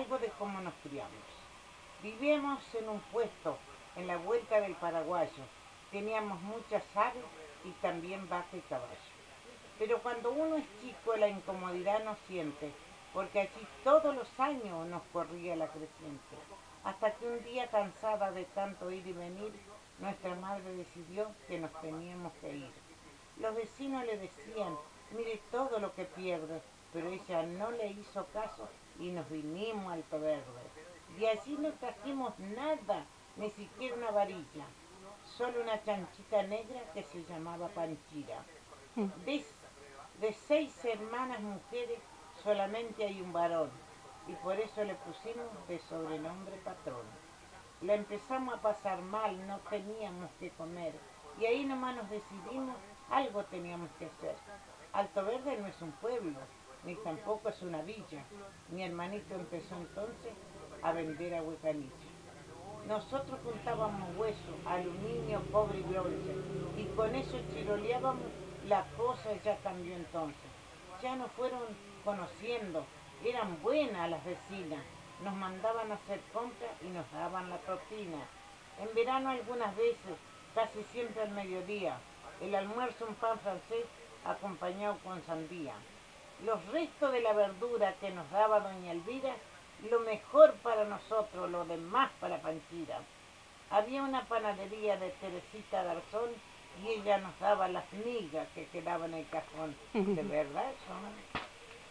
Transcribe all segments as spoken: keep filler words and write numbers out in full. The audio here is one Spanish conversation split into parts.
algo de cómo nos criamos. Vivíamos en un puesto en la vuelta del Paraguayo. Teníamos muchas aves y también vaca y caballo. Pero cuando uno es chico la incomodidad no siente, porque allí todos los años nos corría la creciente. Hasta que un día, cansada de tanto ir y venir, nuestra madre decidió que nos teníamos que ir. Los vecinos le decían, mire todo lo que pierde, pero ella no le hizo caso y nos vinimos a Alto Verde. De allí no trajimos nada, ni siquiera una varilla, solo una chanchita negra que se llamaba Panchira. De, de seis hermanas mujeres solamente hay un varón, y por eso le pusimos de sobrenombre Patrón. La empezamos a pasar mal, no teníamos que comer, y ahí nomás nos decidimos, algo teníamos que hacer. Alto Verde no es un pueblo, ni tampoco es una villa. Mi hermanito empezó entonces a vender a Huecanilla. Nosotros juntábamos hueso, aluminio, cobre y bronce, y con eso chiroleábamos. La cosa ya cambió entonces. Ya nos fueron conociendo, eran buenas las vecinas, nos mandaban a hacer compras y nos daban la propina. En verano algunas veces, casi siempre al mediodía, el almuerzo un pan francés acompañado con sandía. Los restos de la verdura que nos daba doña Elvira, lo mejor para nosotros, lo demás para Panchira. Había una panadería de Teresita Garzón y ella nos daba las migas que quedaban en el cajón. ¿De verdad son?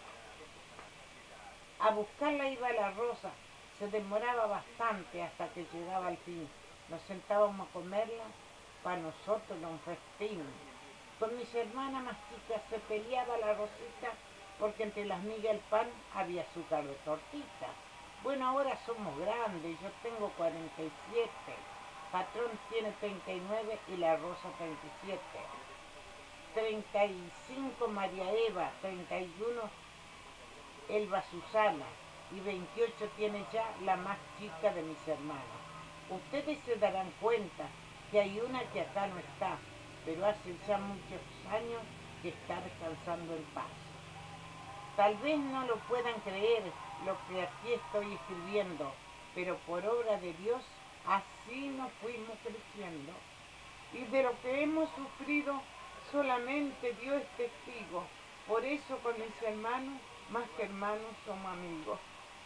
A buscarla iba la Rosa. Se demoraba bastante hasta que llegaba al fin. Nos sentábamos a comerla, para nosotros era un festín. Con mis hermanas más chicas se peleaba la Rosita porque entre las migas y el pan había azúcar de tortita. Bueno, ahora somos grandes, yo tengo cuarenta y siete, Patrón tiene treinta y nueve y la Rosa treinta y siete. treinta y cinco María Eva, treinta y uno Elba Susana y veintiocho tiene ya la más chica de mis hermanas. Ustedes se darán cuenta que hay una que acá no está, pero hace ya muchos años que está descansando en paz. Tal vez no lo puedan creer lo que aquí estoy escribiendo, pero por obra de Dios así nos fuimos creciendo. Y de lo que hemos sufrido solamente Dios es testigo. Por eso con mis hermanos, más que hermanos, somos amigos.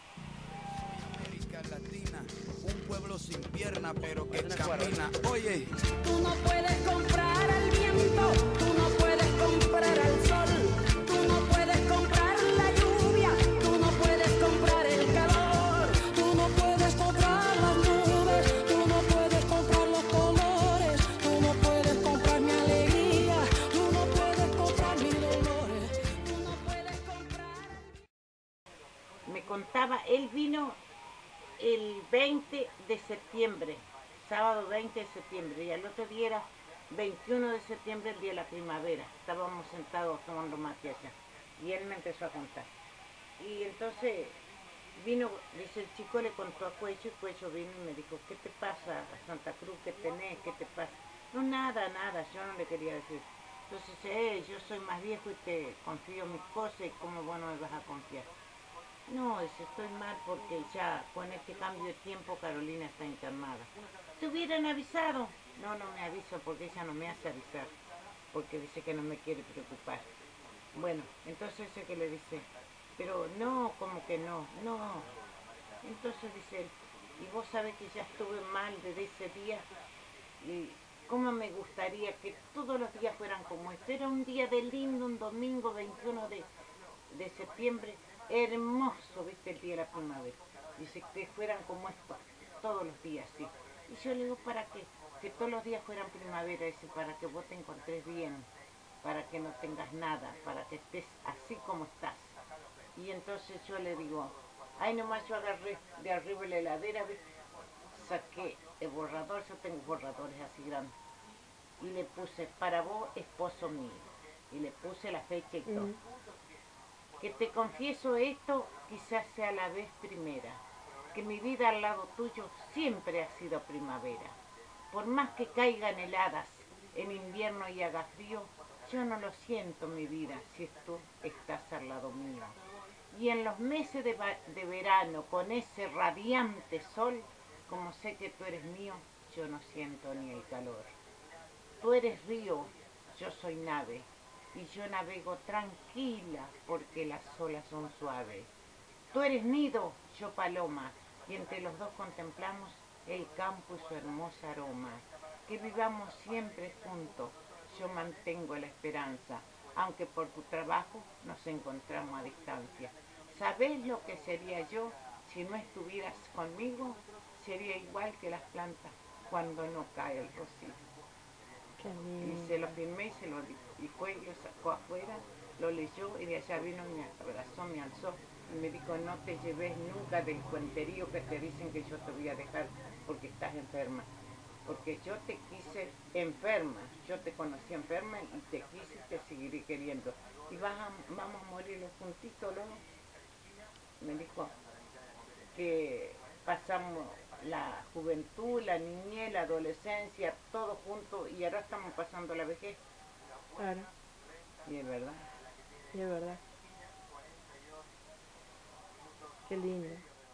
América Latina, un pueblo sin pierna pero que camina. Oye, tú no puedes comprar al viento, tú no puedes comprar al sol, tú no puedes comprar la lluvia, tú no puedes comprar el calor, tú no puedes comprar las nubes, tú no puedes comprar los colores, tú no puedes comprar mi alegría, tú no puedes comprar mis dolores, tú no puedes comprar. Me contaba, él vino el veinte de septiembre, sábado veinte de septiembre, y al otro día era veintiuno de septiembre, el día de la primavera. Estábamos sentados tomando mate allá, y él me empezó a contar. Y entonces vino, dice el chico, le contó a Cuello, y Cuello vino y me dijo, ¿qué te pasa, Santa Cruz? ¿Qué tenés? ¿Qué te pasa? No, nada, nada, yo no le quería decir. Entonces, eh, yo soy más viejo y te confío mis cosas, y cómo vos no me vas a confiar. No, dice, estoy mal porque ya con este cambio de tiempo Carolina está internada. ¿Te hubieran avisado? No, no me aviso porque ella no me hace avisar, porque dice que no me quiere preocupar. Bueno, entonces ese que le dice, pero no, como que no, no. Entonces dice él, y vos sabés que ya estuve mal desde ese día, y cómo me gustaría que todos los días fueran como este. Era un día de lindo, un domingo veintiuno de, de septiembre, hermoso, viste, el día de la primavera. Dice que fueran como estos, todos los días, sí. Y yo le digo, ¿para qué? Que todos los días fueran primavera, dice, para que vos te encontres bien, para que no tengas nada, para que estés así como estás. Y entonces yo le digo, ay, nomás yo agarré de arriba la heladera, ¿ves? Saqué el borrador, yo tengo borradores así grandes, y le puse, para vos, esposo mío, y le puse la fecha y todo. Uh-huh. Que te confieso esto, quizás sea la vez primera, que mi vida al lado tuyo siempre ha sido primavera. Por más que caigan heladas en invierno y haga frío, yo no lo siento, mi vida, si tú estás al lado mío. Y en los meses de, de verano, con ese radiante sol, como sé que tú eres mío, yo no siento ni el calor. Tú eres río, yo soy nave, y yo navego tranquila porque las olas son suaves. Tú eres nido, yo paloma, y entre los dos contemplamos el campo y su hermoso aroma. Que vivamos siempre juntos, yo mantengo la esperanza, aunque por tu trabajo nos encontramos a distancia. ¿Sabés lo que sería yo si no estuvieras conmigo? Sería igual que las plantas cuando no cae el rocío. Y se lo firmé y se lo di. Y fue, lo sacó afuera, lo leyó y de allá vino y me abrazó, me alzó y me dijo, no te lleves nunca del cuenterío que te dicen que yo te voy a dejar porque estás enferma. Porque yo te quise enferma, yo te conocí enferma y te quise y te seguiré queriendo. Y vas a, vamos a morir los juntitos, ¿no? Me dijo que pasamos la juventud, la niñez, la adolescencia, todo junto y ahora estamos pasando la vejez. Claro. Y es verdad. Y es verdad. Qué lindo.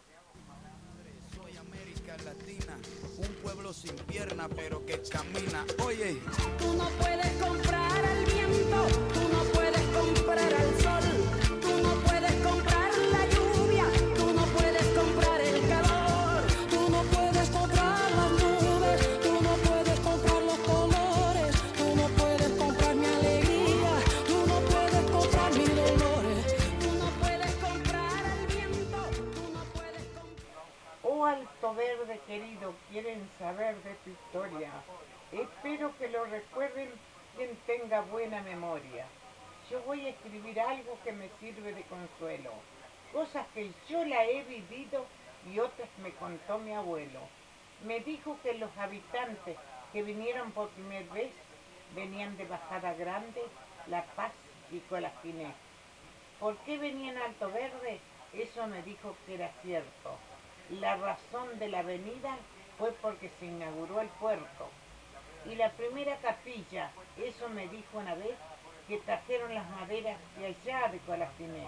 Soy América Latina, un pueblo sin pierna pero que camina. Oye, Tú no puedes comprar al viento, tú no puedes comprar al sol, tú no puedes comprar la lluvia, tú no puedes comprar el calor, tú no puedes comprar las nubes, tú no puedes comprar los colores, tú no puedes comprar mi alegría, tú no puedes comprar mis dolores, tú no puedes comprar al viento, tú no puedes comprar... Oh Alto Verde querido, quieren saber de tu historia. Espero que lo recuerden quien tenga buena memoria. Yo voy a escribir algo que me sirve de consuelo. Cosas que yo la he vivido y otras me contó mi abuelo. Me dijo que los habitantes que vinieron por primera vez venían de Bajada Grande, La Paz y Colajiné. ¿Por qué venían a Alto Verde? Eso me dijo que era cierto. La razón de la venida fue porque se inauguró el puerto. Y la primera capilla, eso me dijo una vez, que trajeron las maderas de allá de Colajiné.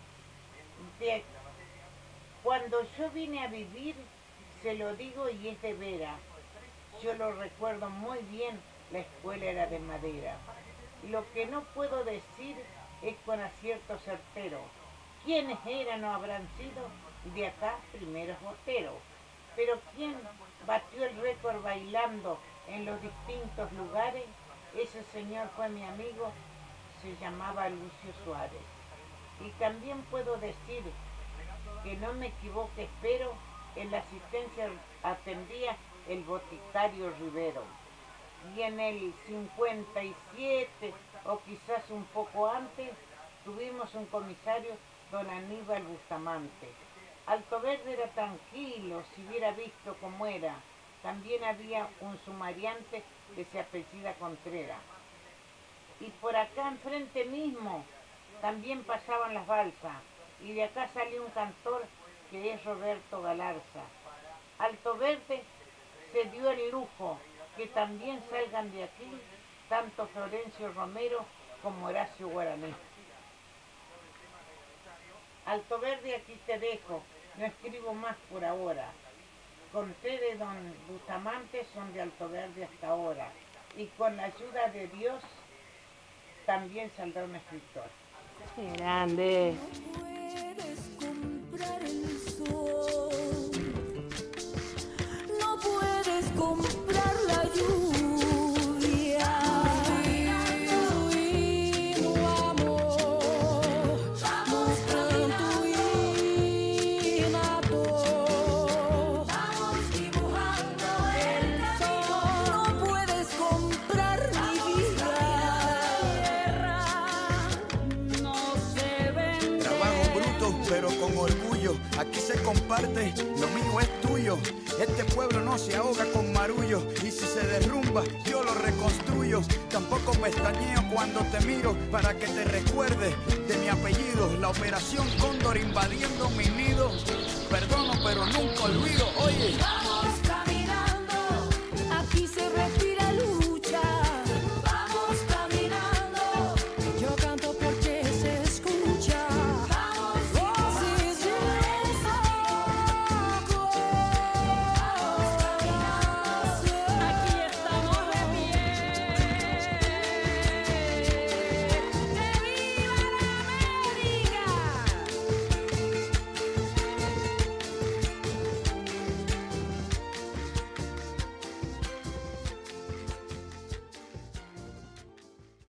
De, cuando yo vine a vivir, se lo digo y es de veras. Yo lo recuerdo muy bien, la escuela era de madera. Lo que no puedo decir es con acierto certero. ¿Quiénes eran o habrán sido de acá primeros boteros? Pero ¿quién batió el récord bailando en los distintos lugares? Ese señor fue mi amigo, se llamaba Lucio Suárez. Y también puedo decir que no me equivoque, espero, en la asistencia atendía el boticario Rivero. Y en el cincuenta y siete, o quizás un poco antes, tuvimos un comisario, don Aníbal Bustamante. Alto Verde era tranquilo, si hubiera visto cómo era. También había un sumariante que se apellida Contreras. Y por acá enfrente mismo también pasaban las balsas. Y de acá salió un cantor que es Roberto Galarza. Alto Verde se dio el lujo que también salgan de aquí tanto Florencio Romero como Horacio Guaraní. Alto Verde, aquí te dejo, no escribo más por ahora. Conté de don Bustamante, son de Alto Verde hasta ahora. Y con la ayuda de Dios también saldrá un escritor. Qué grande. Puedes comprar el sol, no puedes comprar la lluvia. Fluido amor, mostrando innato, vamos dibujando el sol. No puedes comprar mi vida, no se vende. trabajo bruto pero con orgullo. Aquí se comparte, lo mío es tuyo. Este pueblo no se ahoga con marullo. Y si se derrumba, yo lo reconstruyo. Tampoco pestañeo cuando te miro para que te recuerdes de mi apellido. La operación Cóndor invadiendo mi nido. Perdono pero nunca olvido. Oye,